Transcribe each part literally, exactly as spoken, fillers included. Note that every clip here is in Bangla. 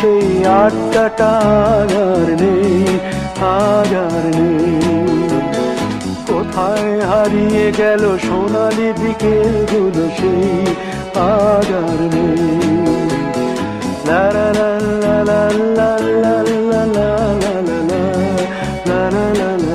সেই আড্ডাটা আর নেই, আজ আর নেই। কোথায় হারিয়ে গেল সোনালি বিকেলগুলো সেই আজ আর নেই। লা লা লা লা লা লা লা লা লা লা লা লা লা লা।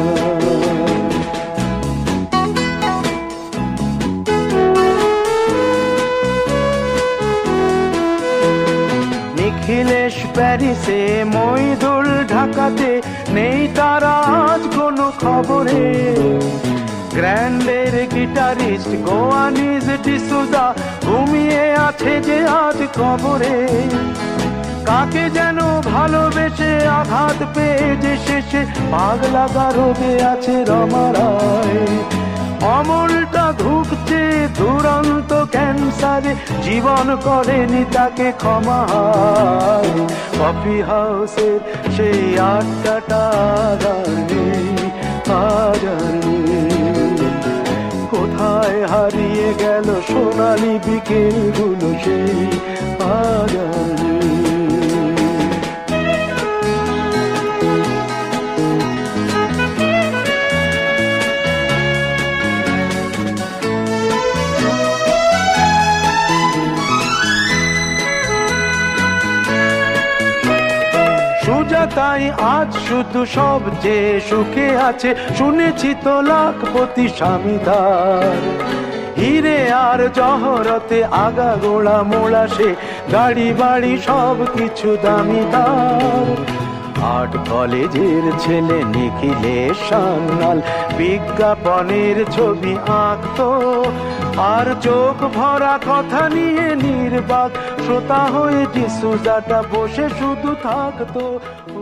নিখিলেশ প্যারিসে, মইদুল ঢাকাতে, নেই তারা আজ কোনো খবরে। গ্র্যান্ডের গিটারিস্ট গোয়ানিজ ডিসুজা ঘুমিয়ে আছে যে আজ কবরে। কাকে যেন ভালোবেসে আঘাত পেয়ে যে শেষে পাগলা গারদে আছে রমা রায়। অমলটা ধুকছে দুরন্ত ক্যান্সারে, জীবন করেনি তাকে ক্ষমা। কফি হাউসের সেই আড্ডাটা আর নেই, আজ আর নেই। কোথায় হারিয়ে গেল সোনালি বিকেলগুলো সেই আজ আর নেই। সুজাতাই আজ শুধু সব যে সুখে আছে, শুনেছি তো লাখপতি স্বামীদার। হিরে আর জহরতে আগা গোড়া মোড়া সে, গাড়ি বাড়ি সব কিছু দামিদার। আর্ট কলেজের ছেলে নিখিলেশ সান্যাল বিজ্ঞাপনের ছবি আঁকতো, আর চোখ ভরা কথা নিয়ে নির্বাক শ্রোতা হয়ে ডিসুজাটা বসে শুধু থাকতো।